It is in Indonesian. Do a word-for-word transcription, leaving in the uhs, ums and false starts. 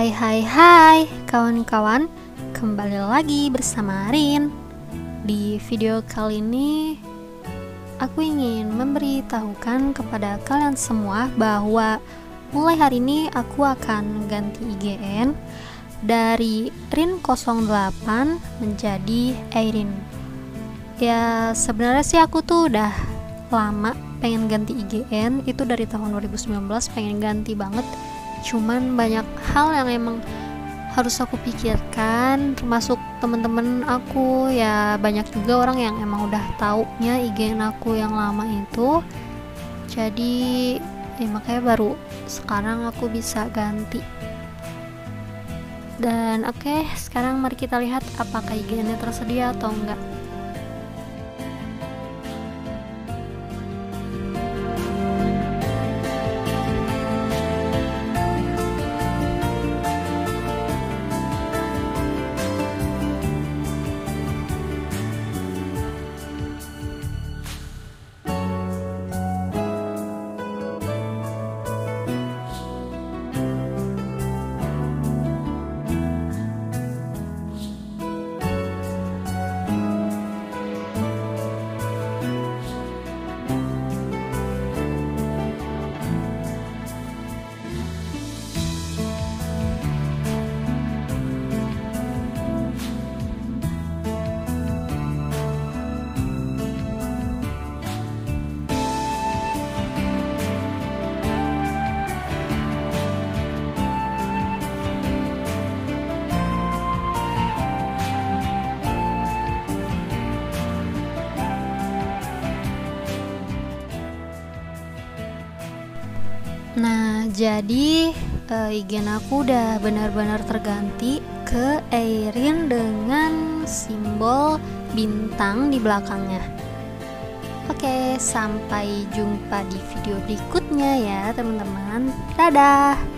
Hai hai hai kawan-kawan, kembali lagi bersama Rin. Di video kali ini aku ingin memberitahukan kepada kalian semua bahwa mulai hari ini aku akan ganti I G N dari Rin nol delapan menjadi Airin. Ya sebenarnya sih aku tuh udah lama pengen ganti I G N, itu dari tahun dua ribu sembilan belas pengen ganti banget. Cuman banyak hal yang emang harus aku pikirkan, termasuk temen-temen aku. Ya banyak juga orang yang emang udah taunya I G N aku yang lama itu. Jadi ya makanya baru sekarang aku bisa ganti. Dan oke, okay, sekarang mari kita lihat apakah I G N-nya tersedia atau enggak. Nah, jadi uh, I G N aku udah benar-benar terganti ke Airin dengan simbol bintang di belakangnya. Oke, sampai jumpa di video berikutnya ya teman-teman. Dadah!